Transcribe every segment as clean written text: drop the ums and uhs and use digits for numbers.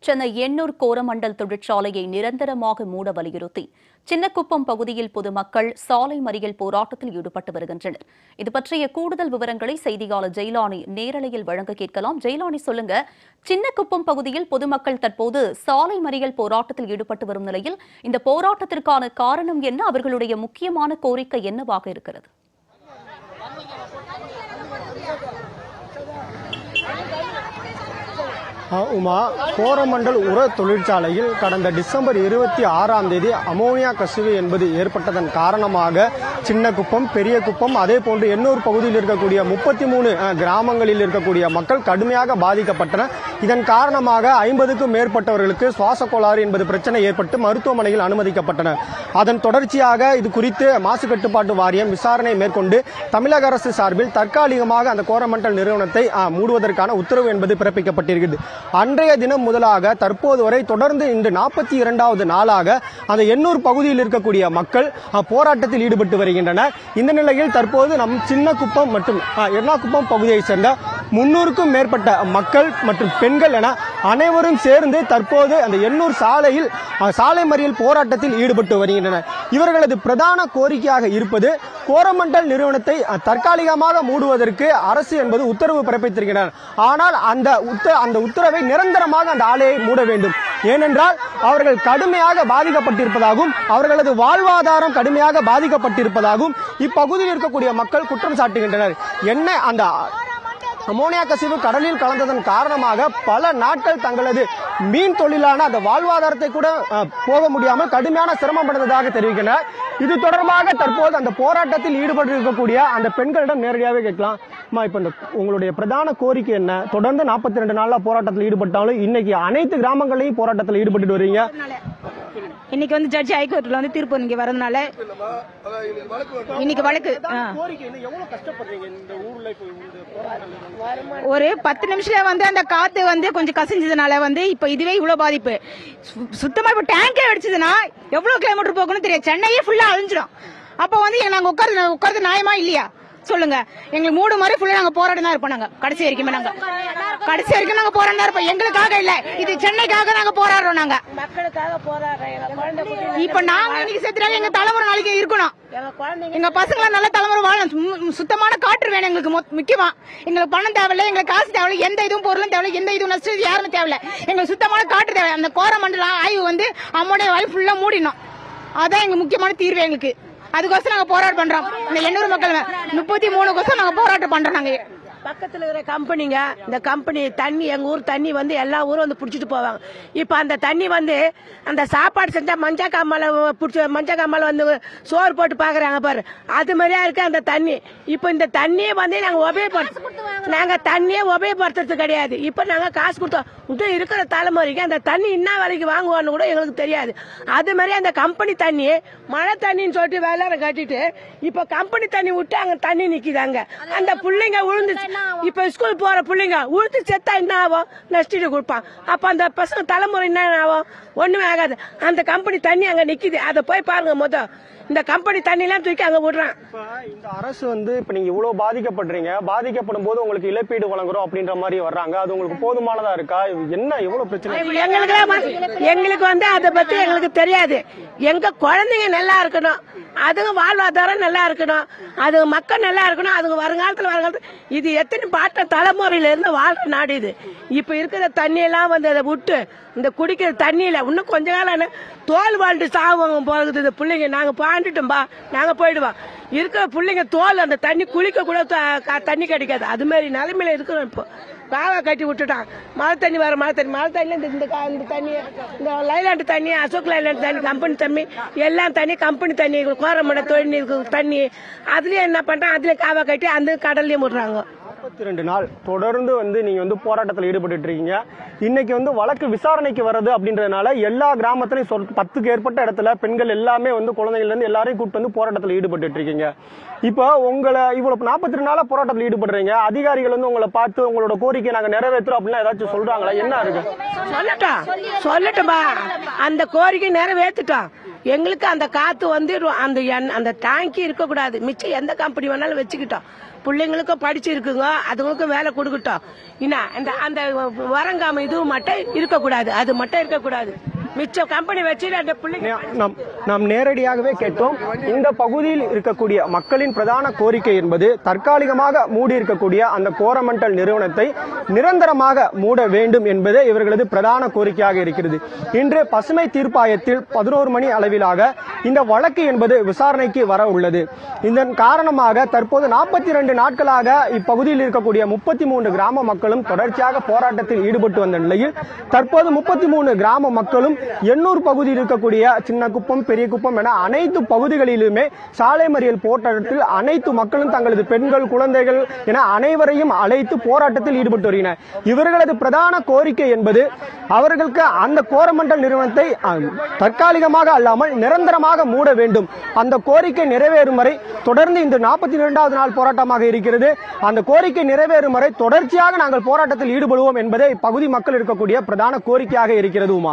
சென்னை எண்ணூர் கோரமண்டல் தொழிற்சாலையை நிரந்தரமாக மூட வலியுறுத்தி சின்னக்குப்பம் பகுதியில் பொதுமக்கள் சாலை மறியல் போராட்டத்தில் ஈடுபட்டு வருகின்றனர். இது பற்றிய கூடுதல் விவரங்களை செய்தியாளர் ஜெயலானி நேரலையில் வழங்க கேட்கலாம். ஜெயலானி, சொல்லுங்க. சின்னக்குப்பம் பகுதியில் பொதுமக்கள் தற்போது சாலை மறியல் போராட்டத்தில் ஈடுபட்டு வரும் நிலையில் இந்த போராட்டத்திற்கான காரணம் என்ன? அவர்களுடைய முக்கியமான கோரிக்கை என்னவாக இருக்கிறது? உமா, கோரமண்டல் உர தொழிற்சாலையில் கடந்த டிசம்பர் 26ஆம் தேதி அமோனியா கசிவு என்பது ஏற்பட்டதன் காரணமாக சின்னக்குப்பம், பெரியகுப்பம், அதே போன்று எண்ணூர் பகுதியில் இருக்கக்கூடிய 33 கிராமங்களில் இருக்கக்கூடிய மக்கள் கடுமையாக பாதிக்கப்பட்டனர். இதன் காரணமாக 50க்கும் மேற்பட்டவர்களுக்கு சுவாச கோளாறு என்பது பிரச்சனை ஏற்பட்டு மருத்துவமனையில் அனுமதிக்கப்பட்டனர். அதன் தொடர்ச்சியாக இது குறித்து மாசு கட்டுப்பாட்டு வாரியம் விசாரணை மேற்கொண்டு தமிழக அரசு சார்பில் தற்காலிகமாக அந்த கோரமண்டல் நிறுவனத்தை மூடுவதற்கான உத்தரவு என்பது பிறப்பிக்கப்பட்டிருக்கிறது. அன்றைய தினம் முதலாக தற்போது வரை தொடர்ந்து இன்று 42வது நாளாக அந்த எண்ணூர் பகுதியில் இருக்கக்கூடிய மக்கள் போராட்டத்தில் ஈடுபட்டு வருகின்றனர். இந்த நிலையில் தற்போது நம் சின்னக்குப்பம் மற்றும் எர்ணாகுப்பம் பகுதியை சேர்ந்த 300க்கும் மேற்பட்ட மக்கள் மற்றும் பெண்கள் என அனைவரும் சேர்ந்து தற்போது அந்த எண்ணூர் சாலையில் சாலை மறியல் போராட்டத்தில் ஈடுபட்டு வருகின்றனர். இவர்களது பிரதான கோரிக்கையாக இருப்பது கோரமண்டல் நிறுவனத்தை தற்காலிகமாக மூடுவதற்கு அரசு என்பது உத்தரவு பிறப்பித்திருக்கிறார். ஆனால் அந்த உத்தரவை நிரந்தரமாக அந்த ஆலையை மூட வேண்டும். ஏனென்றால் அவர்கள் கடுமையாக பாதிக்கப்பட்டிருப்பதாகவும் அவர்களது வாழ்வாதாரம் கடுமையாக பாதிக்கப்பட்டிருப்பதாகவும் இப்பகுதியில் இருக்கக்கூடிய மக்கள் குற்றம் சாட்டுகின்றனர். என்ன அந்த அமோனியா கசிவு கடலில் கலந்ததன் காரணமாக பல நாட்கள் தங்களது மீன் தொழிலான அந்த வாழ்வாதாரத்தை கூட போக முடியாமல் கடுமையான சிரமம் அடைந்ததாக தெரிவிக்கின்றனர். இது தொடர்பாக தற்போது அந்த போராட்டத்தில் ஈடுபட்டு இருக்கக்கூடிய அந்த பெண்களிடம் நேரடியாகவே கேட்கலாம். இப்ப உங்களுடைய பிரதான கோரிக்கை என்ன? தொடர்ந்து 42 நாளா போராட்டத்தில் ஈடுபட்டாலும் இன்னைக்கு அனைத்து கிராமங்களையும் போராட்டத்தில் ஈடுபட்டு வரீங்க. இன்னைக்கு வந்து ஜட்ஜி ஹைகோர்ட்ல வந்து தீர்ப்பு இங்க வரதுனால இன்னைக்கு வழக்கு ஒரு 10 நிமிஷத்துல வந்து அந்த காத்து வந்து கொஞ்சம் கசிஞ்சதுனால வந்து இப்ப இதுவே இவ்வளவு பாதிப்பு. சுத்தமா இப்ப டேங்கே அடிச்சதுன்னா எவ்வளவு கிலோமீட்டர் போகணும்னு தெரியாது. சென்னையே ஃபுல்லா அழிஞ்சிடும். அப்ப வந்து நாங்க உட்கார்ந்து நியாயமா இல்லையா சொல்லுங்க? எங்களுக்கு 3 முறை ஃபுல்லா நாங்க போராட்டம் தான் இருப்போம். நாங்க கடைசி வரைக்கும் நாங்க போராட்டம் தான் இருப்போம். எங்களுக்காக இல்ல, இது சென்னைக்காக நாங்க போராடுறோம். நாங்க மக்களுக்காக போராடுறோம். இப்ப நாங்க இன்னைக்கு செத்துறாங்க, எங்க தலைமுறை நாளைக்கு இருக்கணும். எங்க பசங்க நல்ல தலைமுறை வாழணும். சுத்தமான காற்று வேணும் எங்களுக்கு. முக்கியமா எங்களுக்கு பணம் தேவையில்லை, எங்களுக்கு காசு தேவையில்லை, எந்த இதுவும் பொருளும் தேவையில்லை, எந்த இதுவும் நஷ்டம் யாருமே தேவையில்லை. எங்களுக்கு சுத்தமான காற்று தேவை. அந்த கோரமண்டல ஆய்வு வந்து அம்மோனியா வாயு ஃபுல்லா மூடினோம். அதான் எங்க முக்கியமான தீர்வு. எங்களுக்கு அதுக்கோசம் நாங்க போராட்டம் பண்றோம். இந்த எண்ணூர் மக்கள் 33 கோசம் நாங்க போராட்டம் பண்றோம். நாங்க பக்கத்துல இருக்கிற கம்பெனிங்க, இந்த கம்பெனி தண்ணி, எங்க ஊர் தண்ணி வந்து எல்லா ஊரும் வந்து புடிச்சிட்டு போவாங்க. இப்ப அந்த தண்ணி வந்து அந்த சாப்பாடு செஞ்சா மஞ்சள் காமால வந்து சோறு போட்டு பாக்குறாங்க பாரு, அது மாதிரியா இருக்கு அந்த தண்ணி. இப்ப இந்த தண்ணியை வந்து நாங்க தண்ணியே உபயோகப்படுத்துறது கிடையாது. இப்ப நாங்க காசு கொடுத்தோம். இன்னும் இருக்கிற தலைமுறைக்கு அந்த தண்ணி என்ன வேலைக்கு வாங்குவான்னு கூட எங்களுக்கு தெரியாது. அது மாதிரி அந்த கம்பெனி தண்ணி மழை தண்ணின்னு சொல்லிட்டு வேலை கட்டிட்டு இப்ப கம்பெனி தண்ணி விட்டு அங்க தண்ணி நிக்குதாங்க. அந்த பிள்ளைங்க உழுந்து இப்ப ஸ்கூல் போற பிள்ளைங்க உழுத்து செத்தா என்ன ஆகும்? நஷ்டீடு கொடுப்பான். அப்ப அந்த பசங்க தலைமுறை என்ன ஆகும்? ஒண்ணுமே ஆகாது. அந்த கம்பெனி தண்ணி அங்க நிக்குது. அதை போய் பாருங்க. இந்த கம்பெனி தண்ணி எல்லாம் தூக்கி அங்க விடுறான். இந்த அரசு வந்து இப்ப நீங்க இவ்வளவு பாதிக்கப்படுறீங்க, பாதிக்கப்படும் போது உங்களுக்கு இழப்பீடு வழங்குறோம் அப்படின்ற மாதிரி வர்றாங்க. அது உங்களுக்கு போதுமானதா இருக்கா? என்ன எவ்வளவு பிரச்சனை? எங்களுக்கு வந்து அதை பத்தி எங்களுக்கு தெரியாது. எங்க குழந்தைங்க நல்லா இருக்கணும், அதுங்க வாழ்வாதாரம் நல்லா இருக்கணும், அது மக்கள் நல்லா இருக்கணும், அதுங்க வருங்காலத்துல இது எத்தனை பாட்ட தலைமுறையில இருந்து வாழ்ற நாடு இது. இப்ப இருக்கிற தண்ணி எல்லாம் வந்து அதை விட்டு இந்த குடிக்கிற தண்ணியில இன்னும் கொஞ்ச காலம் தோல் வாழ்ந்து சாவங்க போகுது பிள்ளைங்க. நாங்க பாண்டுட்டோம்பா, நாங்க போயிடுவோம். இருக்கிற பிள்ளைங்க தோல் அந்த தண்ணி குளிக்க கூட தண்ணி கிடைக்காது. அது மாதிரி நிலைமையில இருக்கிறோம். இப்போ காவா கட்டி விட்டுட்டான். மழை தண்ணி வர மழை தண்ணியில இந்த தண்ணி, இந்த லைலாண்டு தண்ணி, அசோக் லைலாண்டு தண்ணி, கம்பெனி தண்ணி, எல்லாம் தண்ணி கம்பெனி தண்ணி, கோரமண்டல தொழில் தண்ணி, அதுலயே என்ன பண்றான்? அதுல காவா கட்டி அந்த கடல்லயும் விடுறாங்க. 42 நாள் தொடர்ந்து வந்து நீங்க வந்து போராட்டத்தில் ஈடுபட்டு இருக்கீங்க. இன்னைக்கு வந்து வழக்கு விசாரணைக்கு வர்றது அப்படின்றதுனால எல்லா கிராமத்திலையும் 10க்கு ஏற்பட்ட இடத்துல பெண்கள் எல்லாமே வந்து குழந்தைகள் இருந்து எல்லாரையும் கூப்பிட்டு வந்து போராட்டத்தில் ஈடுபட்டு இருக்கீங்க. இப்போ உங்களை இவ்வளவு 42 நாளா போராட்டத்தில் ஈடுபடுறீங்க, அதிகாரிகள் வந்து உங்களை பார்த்து உங்களோட கோரிக்கை நாங்க நிறைவேற்றுறோம் அப்படின்னா ஏதாச்சும் சொல்றாங்களா? என்ன இருக்கு? சொல்லட்டும்பா, அந்த கோரிக்கை நிறைவேற்றிட்டோம். எங்களுக்கு அந்த காத்து வந்து அந்த டேங்கி இருக்கக்கூடாது. மிச்சம் எந்த கம்பெனி வேணாலும் வச்சுக்கிட்டோம். பிள்ளைங்களுக்கும் படிச்சு இருக்குங்க, அதுங்களுக்கும் வேலை கொடுக்கட்டும். என்ன அந்த வரங்காம இதுவும் மட்டும் இருக்கக்கூடாது, அது மட்டும் இருக்கக்கூடாது. மிச்ச கம்பெனி வச்சு அந்த பிள்ளைங்க நாம் நேரடியாகவே கேட்டோம். இந்த பகுதியில் இருக்கக்கூடிய மக்களின் பிரதான கோரிக்கை என்பது தற்காலிகமாக மூடி இருக்கக்கூடிய அந்த கோரமண்டல் நிறுவனத்தை நிரந்தரமாக மூட வேண்டும் என்பதே இவர்களது பிரதான கோரிக்கையாக இருக்கிறது. இன்று பசுமை தீர்ப்பாயத்தில் 11 மணி அளவிலாக இந்த வழக்கு என்பது விசாரணைக்கு வர உள்ளது. இதன் காரணமாக தற்போது 42 நாட்களாக இப்பகுதியில் இருக்கக்கூடிய 33 கிராம மக்களும் தொடர்ச்சியாக போராட்டத்தில் ஈடுபட்டு வந்த நிலையில் தற்போது 33 கிராம மக்களும் எண்ணூர் பகுதியில் இருக்கக்கூடிய சின்னக்குப்பம், பெரியகுப்பம் என அனைத்து பகுதிகளிலுமே சாலை மறியல் போராட்டத்தில் அனைத்து மக்களும் தங்களது பெண்கள், குழந்தைகள் என அனைவரையும் அழைத்து போராட்டத்தில் ஈடுபட்டு வருகின்றனர். இவர்களது பிரதான கோரிக்கை என்பது அவர்களுக்கு அந்த கோரமண்டல் நிறுவனத்தை தற்காலிகமாக அல்லாமல் நிரந்தரமாக மூட வேண்டும். அந்த கோரிக்கை நிறைவேறும் வரை தொடர்ந்து இந்த 42வது நாள் போராட்டமாக இருக்கிறது. அந்த கோரிக்கை நிறைவேறும் வரை தொடர்ச்சியாக நாங்கள் போராட்டத்தில் ஈடுபடுவோம் என்பதே இப்பகுதி மக்கள் இருக்கக்கூடிய பிரதான கோரிக்கையாக இருக்கிறது. உமா,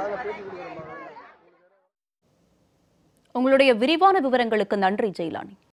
உங்களுடைய விரிவான விவரங்களுக்கு நன்றி ஜெயலானி.